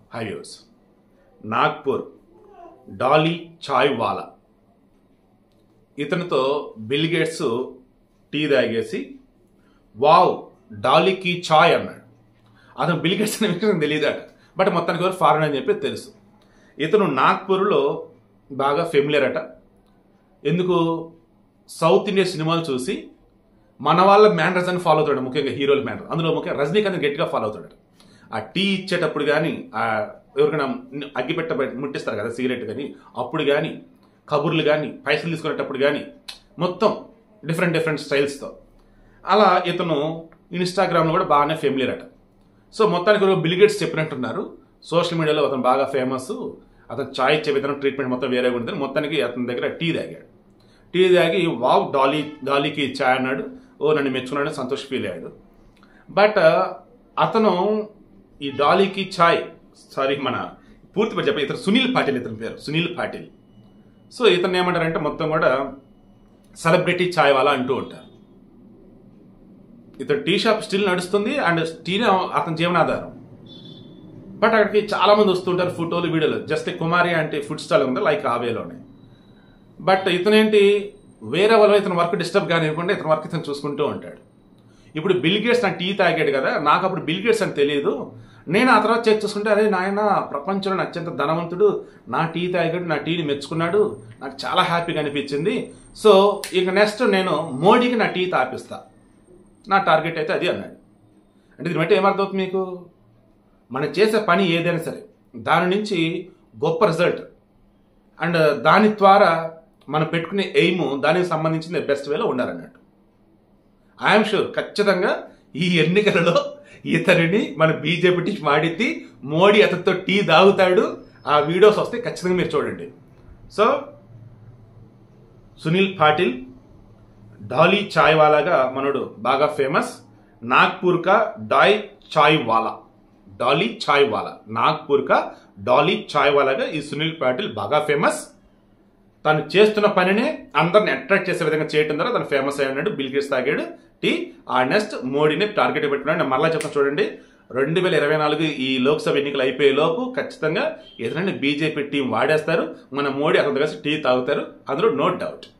హైవ్యూస్ Nagpur Dolly chai wala ఇతనితో Bill Gates tea తాగేసి wow డాలీకి చాయ్ అన్నాడు. అతను బిల్ గేట్స్ అనే విషయం తెలియదట, బట్ మొత్తానికి ఎవరు ఫారెన్ అని చెప్పి తెలుసు. ఇతను నాగ్పూర్లో బాగా ఫెమిలియర్ అట. ఎందుకు? సౌత్ ఇండియా సినిమాలు చూసి మన వాళ్ళ మ్యానర్స్ అని ఫాలో అవుతాడు, ముఖ్యంగా హీరోల మ్యానర్. అందులో ముఖ్యంగా రజనీకాంత్ గట్టిగా ఫాలో అవుతాడు. ఆ టీ ఇచ్చేటప్పుడు కానీ, ఎవరికైనా అగ్గిపెట్ట ముట్టిస్తారు కదా సిగరెట్ కానీ, అప్పుడు కానీ, కబుర్లు కానీ, పైసలు తీసుకునేటప్పుడు కానీ, మొత్తం డిఫరెంట్ డిఫరెంట్ స్టైల్స్తో. అలా ఇతను ఇన్స్టాగ్రామ్లో కూడా బాగానే ఫెమిలియర్ అట. సో మొత్తానికి బిల్ గేట్స్ చెప్పినట్టున్నారు, సోషల్ మీడియాలో అతను బాగా ఫేమస్, అతను చాయ్ ఇచ్చే విధానం ట్రీట్మెంట్ మొత్తం వేరేగా ఉంటుంది. మొత్తానికి అతని దగ్గర టీ తాగాడు. టీ తాగి వావ్ డాలీకి చాయ్ అన్నాడు. ఓ నన్ను మెచ్చుకున్నాడని సంతోష్ ఫీల్ అయ్యాడు. బట్ అతను ఈ డాలీకి చాయ్ మన పూర్తి పేరు చెప్పి, ఇతను సునీల్ పాటిల్, ఇతని పేరు సునీల్ పాటిల్. సో ఇతను ఏమంటారంటే మొత్తం కూడా సెలబ్రిటీ చాయ్ వాలా అంటూ ఉంటారు. ఇతను టీ షాప్ స్టిల్ నడుస్తుంది అండ్ టీనే అతని జీవనాధారం. బట్ అక్కడికి చాలా మంది వస్తుంటారు, ఫోటోలు వీడియోలు. జస్ట్ కుమారి అంటే ఫుడ్ స్టాల్ ఉంది లైక్ ఆవేలోనే. బట్ ఇతనేంటి వేరే వాళ్ళు ఇతను వర్క్ డిస్టర్బ్ కానీ అనుకుంటే ఇతని వర్క్ ఇతను చూసుకుంటూ ఉంటాడు. ఇప్పుడు బిల్ గేట్స్ నా టీ తాగాడు కదా, నాకు అప్పుడు బిల్ గేట్స్ అని తెలియదు. నేను ఆ తర్వాత చెక్ చూసుకుంటే, అరే నాయన ప్రపంచంలో అత్యంత ధనవంతుడు నా టీ తాగాడు, నా టీని మెచ్చుకున్నాడు, నాకు చాలా హ్యాపీగా అనిపించింది. సో ఇక నెక్స్ట్ నేను మోడీకి నా టీ తాపిస్తా, నా టార్గెట్ అయితే అది అన్నాడు. అంటే దీన్ని బట్టి ఏమర్థమవుతుంది మీకు? మనం చేసే పని ఏదైనా సరే దాని నుంచి గొప్ప రిజల్ట్ అండ్ దాని ద్వారా మనం పెట్టుకునే ఎయిమ్ దానికి సంబంధించిన బెస్ట్ వేలో ఉండాలన్నట్టు. ఐఎమ్ షూర్ ఖచ్చితంగా ఈ ఎన్నికలలో ఇతనిని మన బీజేపీ టీం వాడితే మోడీ అతనితో టీ తాగుతాడు. ఆ వీడియోస్ వస్తే ఖచ్చితంగా మీరు చూడండి. సో సునీల్ పాటిల్ డాలీ చాయ్ వాలాగా మనోడు బాగా ఫేమస్. నాగ్పూర్ కా డాయ్ చాయ్ వాలా, డాలీ చాయ్ వాలా, నాగ్పూర్ కా డాలీ చాయ్ వాలాగా ఈ సునీల్ పాటిల్ బాగా ఫేమస్. తను చేస్తున్న పనినే అందరిని అట్రాక్ట్ చేసే విధంగా చేయడం ద్వారా తను ఫేమస్ అయి ఉన్నాడు. బిల్ గేట్స్ తాగాడు టీ. ఆ నెక్స్ట్ మోడీని టార్గెట్ పెట్టుకున్నాడు. నేను మళ్ళీ చెప్తాను చూడండి, 2024 ఈ లోక్సభ ఎన్నికలు అయిపోయే లోపు ఖచ్చితంగా ఎదురైన బీజేపీ టీం వాడేస్తారు. మన మోడీ అతనితో కలిసి టీ తాగుతారు, అందులో నో డౌట్.